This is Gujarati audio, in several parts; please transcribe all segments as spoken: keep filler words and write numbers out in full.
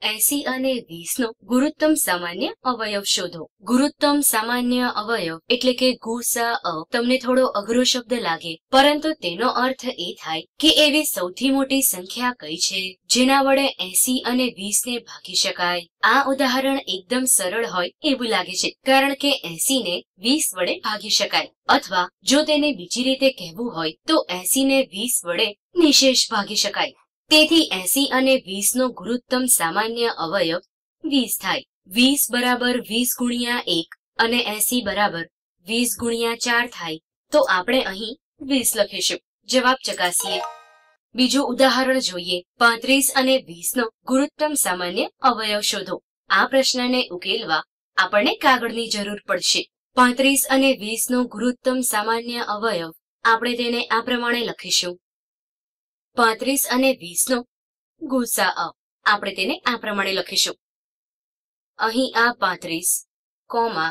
એસી અને વીસ નો ગુરુત્તમ સામાન્ય અવયવ શોધો। ગુરુત્તમ સામાન્ય અવયવ એટલે કે ગુસાઅ તમને થોડો અઘરો શબ્દ લાગે, પરંતુ તેનો અર્થ એ થાય કે એવી સૌથી મોટી સંખ્યા કઈ છે જેના વડે એસી અને વીસ ને ભાગી શકાય। આ ઉદાહરણ એકદમ સરળ હોય એવું લાગે છે, કારણ કે એસી ને વીસ વડે ભાગી શકાય, અથવા જો તેને બીજી રીતે કહેવું હોય તો એસી ને વીસ વડે નિશેષ ભાગી શકાય। તેથી એસી અને વીસ નો ગુરુત્તમ સામાન્ય અવયવ વીસ થાય। વીસ બરાબર વીસ ગુણ્યા એક અને એસી બરાબર વીસ ગુણ્યા ચાર થાય, તો આપણે અહીં વીસ લખીશું। જવાબ ચકાસીએ। બીજું ઉદાહરણ જોઈએ। પાંત્રીસ અને વીસ નો ગુરુત્તમ સામાન્ય અવયવ શોધો। આ પ્રશ્નને ઉકેલવા આપણને કાગળની જરૂર પડશે। પાંત્રીસ અને વીસ નો ગુરુત્તમ સામાન્ય અવયવ આપણે તેને આ પ્રમાણે લખીશું। પાંત્રીસ અને વીસ નો ગુસાઅ આપણે તેને આ પ્રમાણે લખીશું। અહીં આ પાંત્રીસ કોમા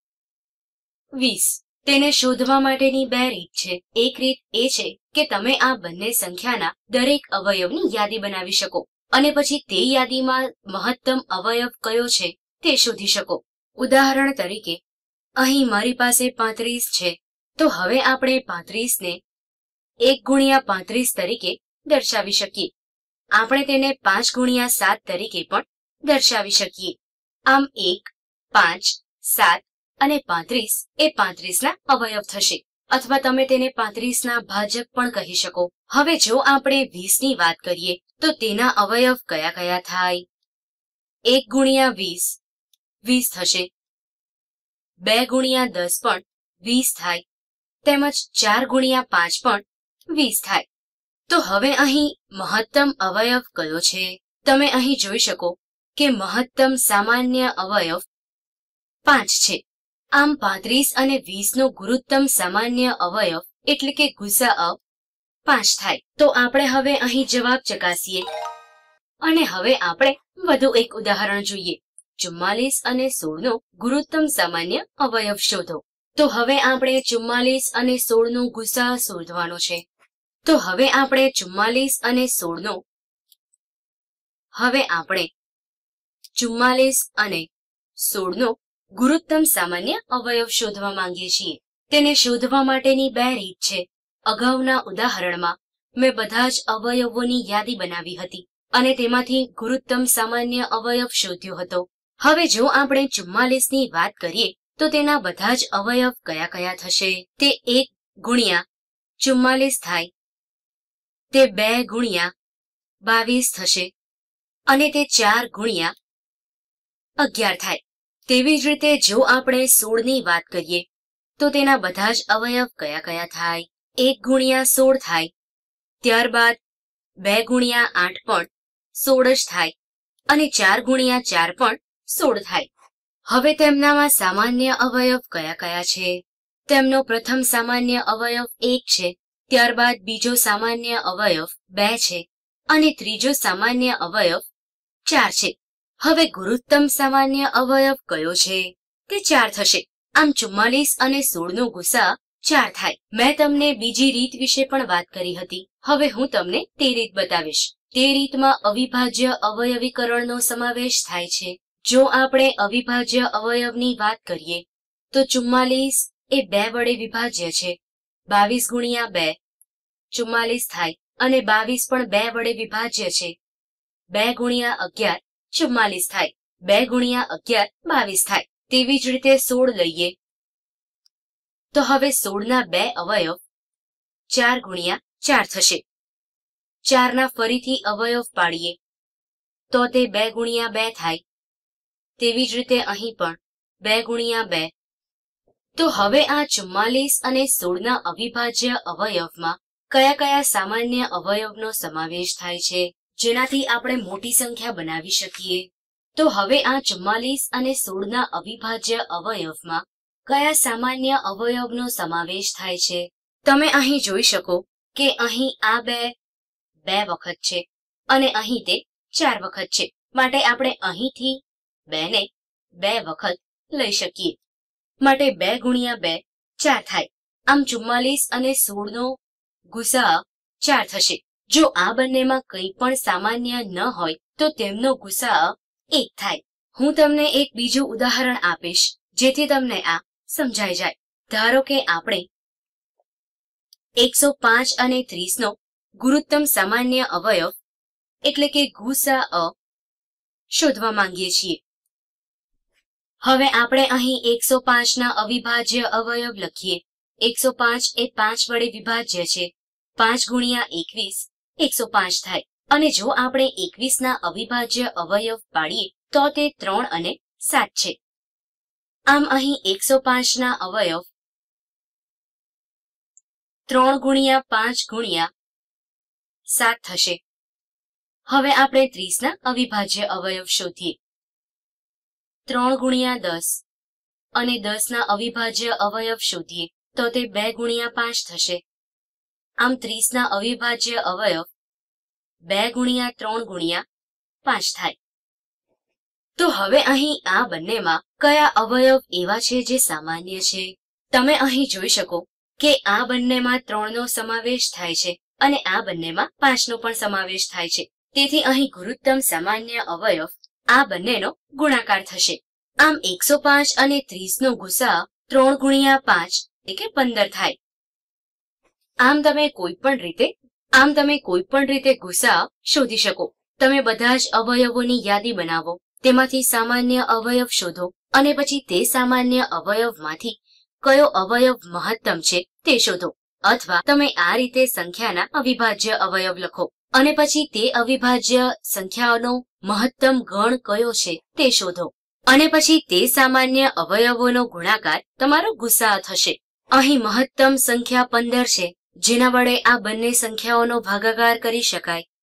વીસ તેને શોધવા માટેની બે રીત છે। એક રીત એ છે કે તમે આ બંને સંખ્યાના દરેક અવયવની યાદી બનાવી શકો અને પછી તે યાદીમાં મહત્તમ અવયવ કયો છે તે શોધી શકો। ઉદાહરણ તરીકે અહીં મારી પાસે પાંત્રીસ છે, તો હવે આપણે પાંત્રીસ ને એક ગુણ્યા પાંત્રીસ તરીકે દર્શાવી શકીએ। આપણે તેને પાંચ ગુણ્યા સાત તરીકે પણ દર્શાવી શકીએ। આમ એક, પાંચ, સાત અને પાંત્રીસ એ પાંત્રીસ ના અવયવ થશે, અથવા તમે તેને પાંત્રીસ ના ભાજક પણ કહી શકો। હવે જો આપણે વીસ ની વાત કરીએ તો તેના અવયવ કયા કયા થાય? એક ગુણ્યા વીસ વીસ થશે, બે ગુણ્યા દસ પણ વીસ થાય, તેમજ ચાર ગુણ્યા પાંચ પણ વીસ થાય। તો હવે અહીં મહત્તમ અવયવ કયો છે? તમે અહીં જોઈ શકો કે મહત્તમ સામાન્ય અવયવ પાંચ છે। આમ પાંત્રીસ અને વીસ નો ગુરુત્તમ સામાન્ય અવયવ એટલે કે ગુસાઅ પાંચ થાય। તો આપણે હવે અહીં જવાબ ચકાસીએ અને હવે આપણે વધુ એક ઉદાહરણ જોઈએ। ચુમ્માલીસ અને સોળ નો ગુરુત્તમ સામાન્ય અવયવ શોધો। તો હવે આપણે ચુમ્માલીસ અને સોળ નો ગુસાઅ શોધવાનો છે। તો હવે આપણે ચુમ્માલીસ અને સોળ નો હવે આપણે ચુમ્માલીસ અને સોળ નો ગુરુત્તમ સામાન્ય અવયવ શોધવા માંગીએ છીએ। તેને શોધવા માટેની બે રીત છે। અગાઉના ઉદાહરણમાં મેં બધા જ અવયવોની યાદી બનાવી હતી અને તેમાંથી ગુરુત્તમ સામાન્ય અવયવ શોધ્યો હતો। હવે જો આપણે ચુમ્માલીસ ની વાત કરીએ તો તેના બધા જ અવયવ કયા કયા થશે? તે એક ગુણ્યા ચુમ્માલીસ થાય, તે બે ગુણ્યા બાવીસ થશે અને તે ચાર ગુણ્યા અગિયાર થાય। તેવી જ રીતે જો આપણે સોળ ની વાત કરીએ તો તેના બધા જ અવયવ કયા કયા થાય? એક ગુણ્યા સોળ થાય, ત્યારબાદ બે ગુણ્યા આઠ પણ સોળ જ થાય અને ચાર ગુણ્યા ચાર પણ સોળ થાય। હવે તેમનામાં સામાન્ય અવયવ કયા કયા છે? તેમનો પ્રથમ સામાન્ય અવયવ એક છે, ત્યારબાદ બીજો સામાન્ય અવયવ બે છે અને ત્રીજો સામાન્ય અવયવ ચાર છે। હવે ગુરુત્તમ સામાન્ય અવયવ કયો છે? તે ચાર થશે। આમ ચુમ્માલીસ અને સોળ નો ગુસા ચાર થાય। મેં તમને બીજી રીત વિશે પણ વાત કરી હતી, હવે હું તમને તે રીત બતાવીશ। તે રીતમાં અવિભાજ્ય અવયવીકરણનો સમાવેશ થાય છે। જો આપણે અવિભાજ્ય અવયવની વાત કરીએ તો ચુમ્માલીસ એ બે વડે વિભાજ્ય છે। બાવીસ ગુણ્યા બે ચુમ્માલીસ થાય અને બાવીસ પણ બે વડે વિભાજ્ય છે। બે ગુણ્યા અગિયાર ચુમ્માલીસ થાય, બે ગુણ્યા અગિયાર બાવીસ થાય। તેવી જ રીતે સોળ લઈએ તો હવે સોળ ના બે અવયવ ચાર ગુણ્યા ચાર થશે। ચાર ના ફરીથી અવયવ પાડીએ તો તે બે ગુણ્યા બે થાય। તેવી જ રીતે અહીં પણ બે ગુણ્યા બે। તો હવે આ ચુમ્માલીસ અને સોળ ના અવિભાજ્ય અવયવમાં કયા કયા સામાન્ય અવયવનો સમાવેશ થાય છે જેનાથી આપણે મોટી સંખ્યા બનાવી શકીએ? તો હવે આ ચુમ્માલીસ અને સોળ ના અવિભાજ્ય અવયવમાં કયા સામાન્ય અવયવનો સમાવેશ થાય છે? તમે અહીં જોઈ શકો કે અહીં આ બે બે વખત છે અને અહીં તે ચાર વખત છે, માટે આપણે અહીંથી બે ને બે વખત લઈ શકીએ। માટે બે ગુણ્યા બે ચાર થાય। આમ ચુમ્માલીસ અને સોળ નો ગુસા ચાર થશે। જો આ બંનેમાં કંઈ પણ સામાન્ય ન હોય તો તેમનો ગુસા એક થાય. હું તમને એક બીજું ઉદાહરણ આપીશ જેથી તમને આ સમજાઈ જાય. ધારો કે આપણે એકસો પાંચ અને ત્રીસ નો ગુરુત્તમ સામાન્ય અવયવ એટલે કે ગુસાઅ શોધવા માંગીએ છીએ. હવે આપણે અહીં એકસો પાંચ ના અવિભાજ્ય અવયવ લખીએ. એકસો પાંચ એ પાંચ વડે વિભાજ્ય છે. પાંચ ગુણ્યા એકવીસ એકસો પાંચ થાય. અને જો આપણે એકવીસ ના અવિભાજ્ય અવયવ પાડીએ તો તે ત્રણ અને સાત છે. આમ અહીં એકસો પાંચ ના અવયવ ત્રણ ગુણ્યા પાંચ ગુણ્યા સાત થશે. હવે આપણે ત્રીસ ના અવિભાજ્ય અવયવ શોધીએ. ત્રણ ગુણ્યા દસ અને દસ ના અવિભાજ્ય અવયવ શોધીએ તો તે બે ગુણ્યા પાંચ થશે. આમ ત્રીસ ના અવિભાજ્ય અવયવ બે ગુણ્યા ત્રણ ગુણ્યા પાંચ થાય. તો હવે અહીં આ બંનેમાં કયા અવયવ એવા છે જે સામાન્ય છે? તમે અહીં જોઈ શકો કે આ બંનેમાં ત્રણ નો સમાવેશ થાય છે અને આ બંનેમાં પાંચ નો પણ સમાવેશ થાય છે. તેથી અહીં ગુરુત્તમ સામાન્ય અવયવ આ બંનેનો ગુણાકાર થશે. આમ એકસો પાંચ અને ત્રીસ નો ગુસા ત્રણ ગુણ્યા પાંચ એટલે કે પંદર થાય. આમ તમે કોઈ પણ રીતે આમ તમે કોઈ પણ રીતે ગુસા શોધી શકો. તમે બધા જ અવયવોની યાદી બનાવો, તેમાંથી સામાન્ય અવયવ શોધો અને પછી તે સામાન્ય અવયવમાંથી કયો અવયવ મહત્તમ છે તે શોધો. અથવા તમે આ રીતે સંખ્યાના અવિભાજ્ય અવયવ લખો અને પછી તે અવિભાજ્ય સંખ્યાઓનો મહત્તમ ગણ કયો છે તે શોધો અને પછી તે સામાન્ય અવયવોનો ગુણાકાર તમારો ગુસા થશે. અહીં મહત્તમ સંખ્યા પંદર છે જેના વડે આ બંને સંખ્યાઓનો ભાગાકાર કરી શકાય.